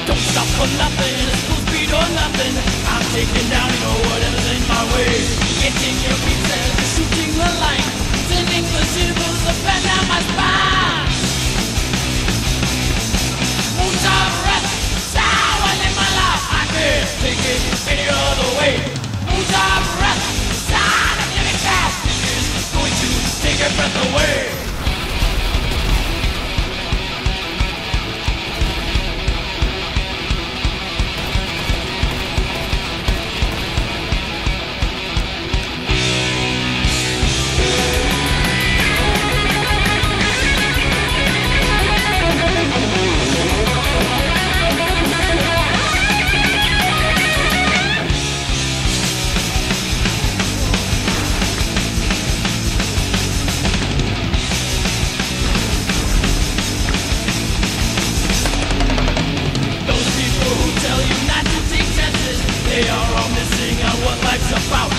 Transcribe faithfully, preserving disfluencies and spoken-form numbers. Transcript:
Don't stop for nothing, it's full speed or nothing. I'm taking down, you know, whatever's in my way. Hitting your beats as you're shooting the line, sending the shivers up and down my spine. Moons of rest, sour in my life, I can't take it any other way. Moons of rest, sound of living fast, is going to take your breath away. They are all missing on what life's about.